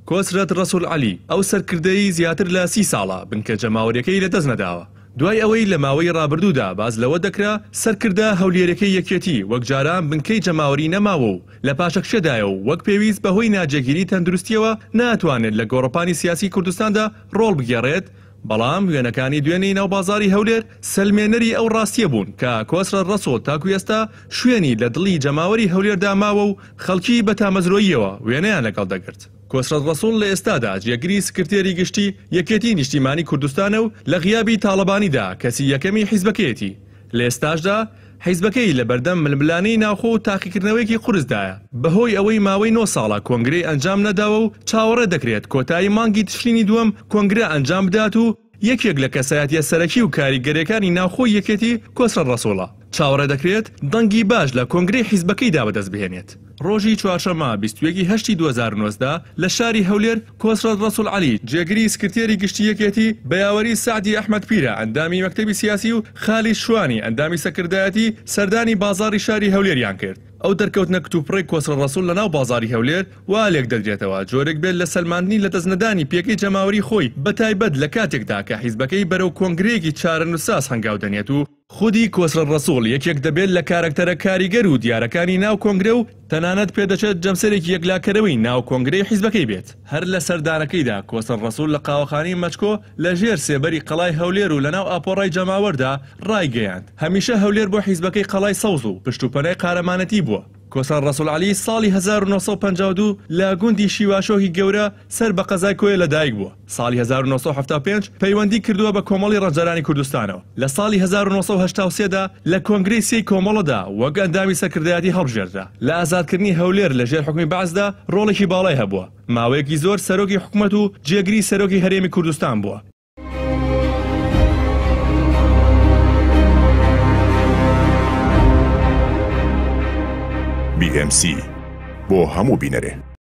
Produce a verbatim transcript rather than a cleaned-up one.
کۆسرەت ڕەسوول عەلی ئەو سەرکردەی زیاتر لە سی ساڵە بنکە جەماوەریەکەی لەدەست نەداوە. دوای ئەوەی لە ماوەی ڕابردوودا باز لەوە دەکرا سەرکردە هەولێرەکەی یەکێتی وەک جاران بنکەی جەماوەری نەماوە و لە پاشەکشەدایە و وەک پێویست بەهۆی ناجێگیری تەندروستیەوە ناتوانێت لە گۆڕەپانی سیاسی کوردستاندا ڕۆڵ بگێڕێت. بەڵام وێنەکانی دوێنەی ناوبازاری هەولێر سەلمێنەری ئەو ڕاستیە بوون کە کۆسرەت ڕەسوول تاکو ئێستا شوێنی لە دڵی جەماوەری هەولێردا ماوە و خەڵکی بە تامەزرۆییەوە وێنەیان لەگەڵ دەگرت. کۆسرەت ڕەسوول لە ئێستادا جێگری سکرتێری گشتی یەکێتی نیشتیمانی کوردستانە و لە غیابی تاڵەبانیدا کەسی یەکەمی حیزبەکەیەتی. لە ئێستاشدا حیزبەکەی لە بەردەم ململانەی ناوخۆ و تاقیکردنەوەیەکی قورسدایە بەهۆی ئەوەی ماوەی نۆ ساڵە کۆنگرەی ئەنجام نەداوە و چاوەڕێ دەکرێت کۆتایی مانگی تشرینی دووەم کۆنگرە ئەنجام بدات و یەکێک لە کەسایەتیە سەرەکی و کاریگەریەکانی ناوخۆی یەکێتی کۆسرەت ڕەسووڵە چاوەڕێ دەکرێت دەنگی باش لە کۆنگرەی حیزبەکەیدا بەدەست بهێنێت. ڕۆژی چوارشەممە بیست و یەکی هەشتی دوو هەزار و نۆزدە لە شاری هەولێر کۆسرەت ڕەسوول عەلی جێگری سکرتێری گشتی یەکێتی بە یاوەری سعدی ئەحمەد پیرە ئەندامی مەکتەبی سیاسی و خالی شوانی ئەندامی سەکردایەتی سەردانی بازاڕی شاری هەولێریان کرد. ئەو دەرکەوتنە کتوپڕی کۆسرەت ڕەسوول لەناو بازاڕی هەولێر وا لێک دەدرێتەوە جۆرێک بێت لە سەلماندنی لە دەستنەدانی پێکەی جەماوەری خۆی بەتایبەت لە کاتێکدا کە حیزبەکەی بەرەو کۆنگرەیەکی چارەنووساس هەنگاو دەنێت و خودی کۆسرەت ڕەسوول یەکێک دەبێت لە کارکتەرە کاریگەر و دیارەکانی ناو کۆنگرە و تەنانەت پێدەچێت جەمسەرێکی یەکلاکەرەوەی ناو کۆنگرەی حیزبەکەی بێت. هەر لە سەردانەکەیدا کۆسرەت ڕەسوول لە قاوەخانەی مەچکۆ لە ژێر سێبەری قەڵای هەولێر و لەناو ئاپۆڕای جەماوەردا ڕایگەیاند. هەمیشە هەولێر بۆ حیزبەکەی قەڵای سەوز و پشتوپەنای قارەمانەتی بووە. کۆسرەت ڕەسوول عەلی ساڵی هەزار و نۆ سەد و پەنجا و دوو لە گوندی شیواشۆکی گەورە سەر بە قەزای کۆیە لەدایک بووە. ساڵی هەزار و نۆ سەد و هەفتا و پێنج پەیوەندی کردووە بە کۆمەڵی ڕەنجەرانی کوردستانەوە. لە ساڵی هەزار و نۆ سەد و هەشتا و سێدا لە کۆنگرەی سێی کۆمەڵەدا وەک ئەندامی سەرکردایەتی هەڵبژێردرا. لە ئازادکردنی هەولێر لە ژێر حکومی بەعزدا ڕۆڵێکی باڵای هەبووە. ماوەیەکی زۆر سەرۆکی حکومەت و جێگری سەرۆکی هەرێمی کوردستان بووە. بی ئێم سی بۆ هەموو بینەرێ.